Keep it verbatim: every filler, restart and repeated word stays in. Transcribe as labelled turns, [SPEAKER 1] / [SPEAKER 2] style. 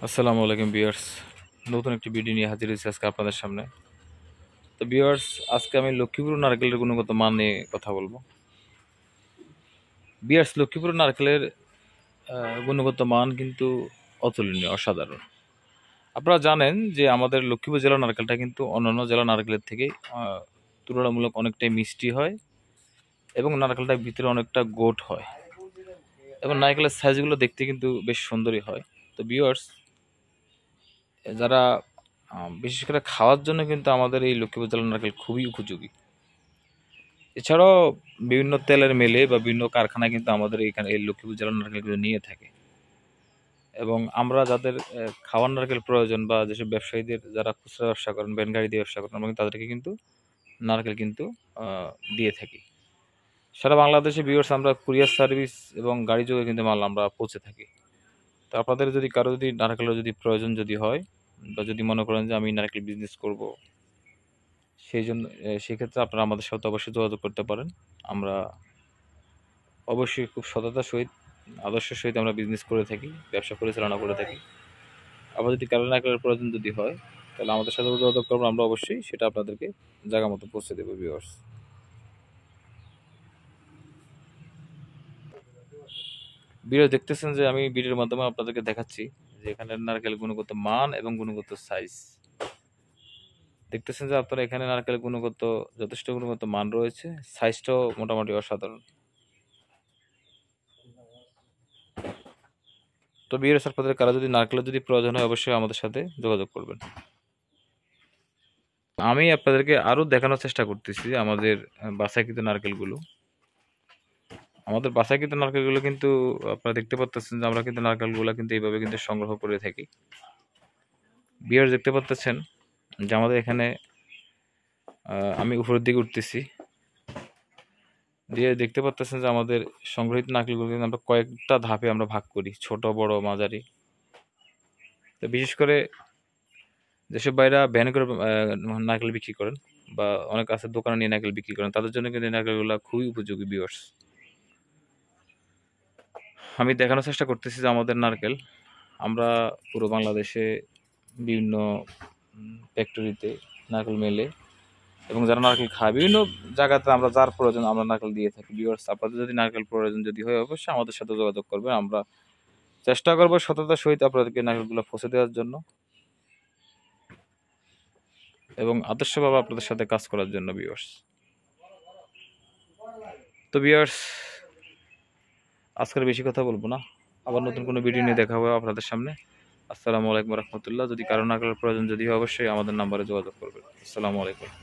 [SPEAKER 1] আসসালামু আলাইকুম ভিউয়ার্স, নতুন একটি ভিডিও নিয়ে হাজির হয়েছি আজকে আপনাদের সামনে। তো ভিউয়ার্স, আজকে আমি লক্ষ্মীপুর নারকেলের গুণগত মান নিয়ে কথা বলবো। ভিউয়ার্স, লক্ষ্মীপুর নারকেলের আহ, গুণগত মান কিন্তু অতুলনীয়, অসাধারণ। আপনারা জানেন যে আমাদের লক্ষ্মীপুর জেলার নারকেলটা কিন্তু অন্যান্য জেলার নারকেলের থেকে আহ, তুলনামূলক অনেকটাই মিষ্টি হয় এবং নারকেলটার ভিতরে অনেকটা গোট হয় এবং নারকেলের সাইজগুলো দেখতে কিন্তু বেশ সুন্দরই হয়। তো ভিউয়ার্স, যারা আহ, বিশেষ করে খাওয়ার জন্য কিন্তু আমাদের এই লক্ষ্মীপুর জেলার নারকেল খুবই উপযোগী। এছাড়াও বিভিন্ন তেলের মেলে বা বিভিন্ন কারখানায় কিন্তু আমাদের এখানে এই লক্ষ্মীপুর জেলার নারকেলগুলো নিয়ে থাকে এবং আমরা যাদের আহ, খাওয়ার নারকেল প্রয়োজন বা যেসব ব্যবসায়ীদের যারা খুচরা ব্যবসা করেন, ভ্যান গাড়ি দিয়ে ব্যবসা করেন, আমরা কিন্তু তাদেরকে কিন্তু নারকেল কিন্তু আহ, দিয়ে থাকি। সারা বাংলাদেশে ভিউয়ার্স আমরা কুরিয়ার সার্ভিস এবং গাড়ি যোগে কিন্তু মাল আমরা পৌঁছে থাকি। তো আপনাদের যদি কারো যদি নারকেলের যদি প্রয়োজন যদি হয় বা যদি মনে করেন যে আমি নারকেল বিজনেস করব, সেই জন্য আহ, সেক্ষেত্রে আপনারা আমাদের সাথে অবশ্যই যোগাযোগ করতে পারেন। আমরা অবশ্যই খুব সততার সহিত, আদর্শের সহিত আমরা বিজনেস করে থাকি, ব্যবসা পরিচালনা করে থাকি। আবার যদি কারো নারকেলের প্রয়োজন যদি হয়, তাহলে আমাদের সাথে যোগাযোগ করবো, আমরা অবশ্যই সেটা আপনাদেরকে জায়গা মতো পৌঁছে দেবো ভিউয়ার্স। ভিডিও দেখতেছেন যে আমি ভিডিওর মাধ্যমে আপনাদেরকে দেখাচ্ছি যে এখানের নারকেল গুণগত মান এবং গুণগত সাইজ। দেখতেছেন যে আপনারা এখানে নারকেল গুণগত যথেষ্ট গুণগত মান রয়েছে, সাইজটাও মোটামুটি অসাধারণ। তো ভিউয়ার্স, আপনাদের কারো যদি নারকেলের যদি প্রয়োজন হয় অবশ্যই আমাদের সাথে যোগাযোগ করবেন। আমি আপনাদেরকে আরো দেখানোর চেষ্টা করতেছি আমাদের আহ, বাছাইকৃত নারকেলগুলো। আমাদের বাছাইকৃত নারকেলগুলো কিন্তু আপনারা দেখতে পাচ্ছেন যে আমরা কিন্তু নারকেলগুলো কিন্তু এইভাবে কিন্তু সংগ্রহ করে থাকি। বিয়ার দেখতে পাচ্ছেন যে আমাদের এখানে আহ, আমি উপরের দিকে উঠতেছি, দিয়ে দেখতে পাচ্ছেন যে আমাদের সংগ্রহিত নারকেলগুলো কিন্তু আমরা কয়েকটা ধাপে আমরা ভাগ করি, ছোট বড় মাঝারি। তো বিশেষ করে যেসব ভাইরা ভ্যান করে আহ, নারকেল বিক্রি করেন বা অনেক আছে দোকানে নিয়ে নারকেল বিক্রি করেন, তাদের জন্য কিন্তু এই নারকেলগুলো খুবই উপযোগী ভিউয়ার্স। আমি দেখানোর চেষ্টা করতেছি যে আমাদের নারকেল আমরা পুরো বাংলাদেশে বিভিন্ন ফ্যাক্টরিতে নারকেল মেলে এবং যারা নারকেল খায় বিভিন্ন জায়গাতে আমরা যার প্রয়োজন আমরা নারকেল দিয়ে থাকি। ভিউয়ার্স, আপনাদের যদি নারকেল প্রয়োজন যদি হয় অবশ্যই আমাদের সাথে যোগাযোগ করবেন। আমরা চেষ্টা করবো সততার সহিত আপনাদেরকে নারকেলগুলো পৌঁছে দেওয়ার জন্য এবং আদর্শভাবে আপনাদের সাথে কাজ করার জন্য ভিউয়ার্স। তো ভিউয়ার্স, আজকের বেশি কথা বলবো না, আবার নতুন কোনো ভিডিও নিয়ে দেখা হবে আপনাদের সামনে। আসসালামু আলাইকুম রহমতুল্লাহ। যদি কারো নারকেলের প্রয়োজন যদি হয় অবশ্যই আমাদের নাম্বারে যোগাযোগ করবেন। আসসালামু আলাইকুম।